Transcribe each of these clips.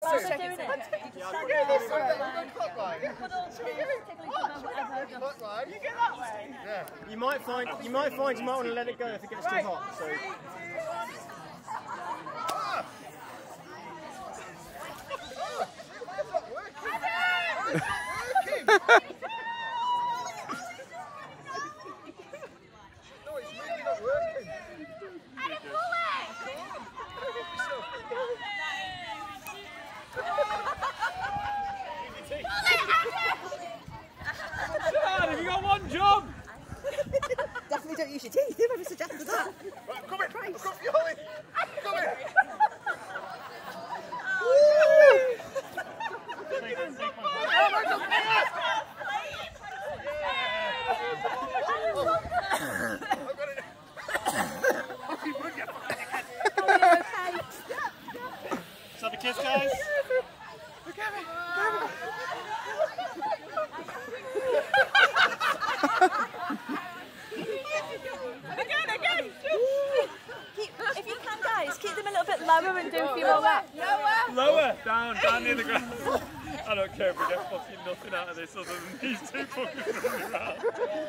While they're doing it. You get that way? Yeah. You might find you might want to let it go if it gets too hot. So. Have you got one job? Definitely don't use your teeth. Whoever suggested that? Right, come in. Come for you, Holly. Come in. Let's have a kiss, guys. Look at me. Again. If you can, guys, keep them a little bit lower and do a few more laps. Lower. Down near the ground. I don't care if we get fucking nothing out of this other than these two fuckers running around.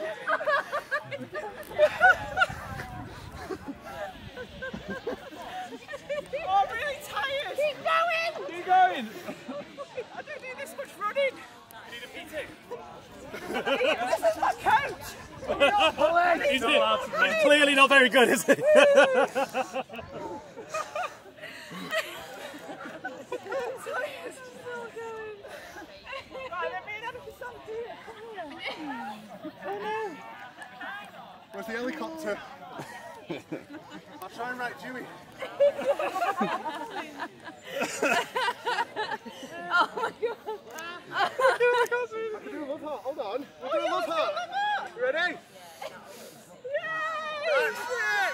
Oh, I'm really tired. Keep going. Keep going. I don't need this much running. You need a PT. This is my coach. He's clearly not very good, is he? Where's the helicopter? I'll try and write Dewey. Oh my god. I can do a love heart. Hold on. We'll do a love heart. You ready? That's it!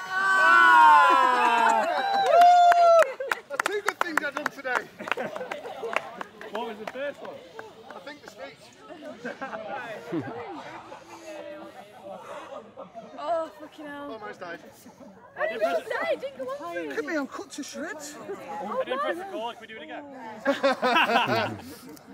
That's two good things I've done today. What was the first one? I think the speech. Oh, fucking hell. Almost died. I didn't press it. Didn't go on through. Look at me, I'm cut to shreds. I didn't press the call. Can we do it again?